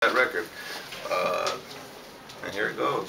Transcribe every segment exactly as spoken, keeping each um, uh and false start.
that record. Uh, and here it goes.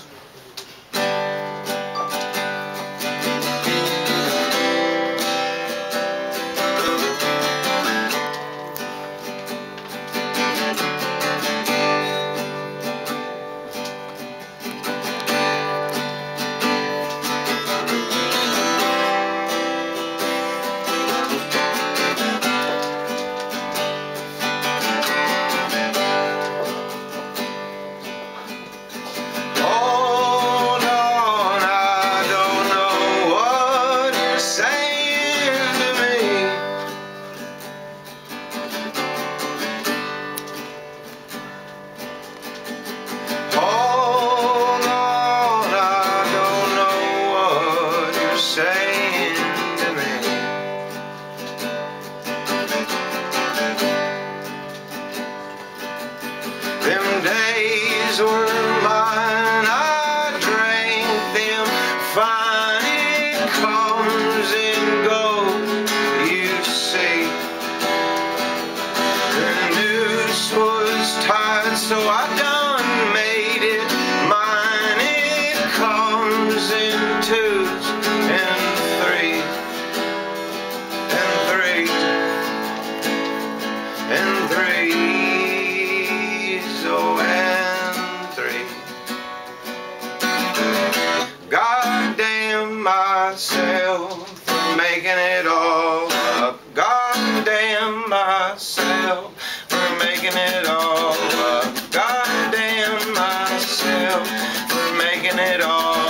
Them days were mine, I drank them fine. It comes and goes, you see. The noose was tied, so I done made it mine. It comes in twos and threes, and threes, and threes. Oh, and three. Goddamn myself for making it all up. Goddamn myself for making it all up. Goddamn myself for making it all up.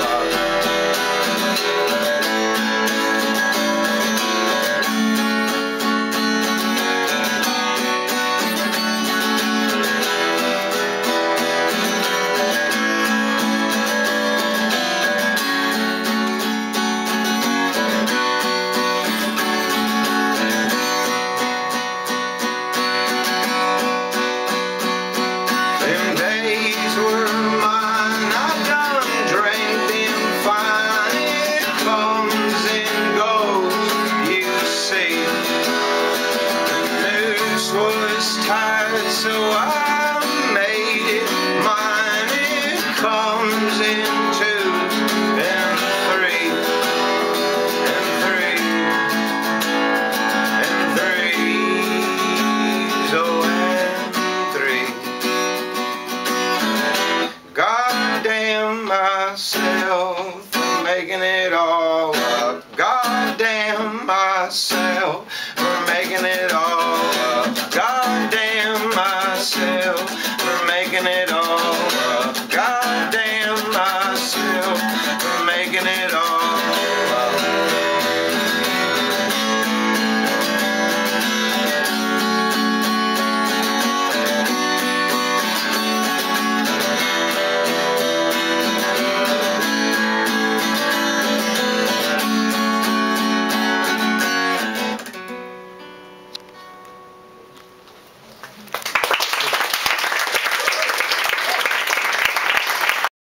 Was tired, so I made it mine. It comes in twos and three, and three, and threes, oh, and three. Goddamn myself for making it all up. Goddamn myself for making it all up.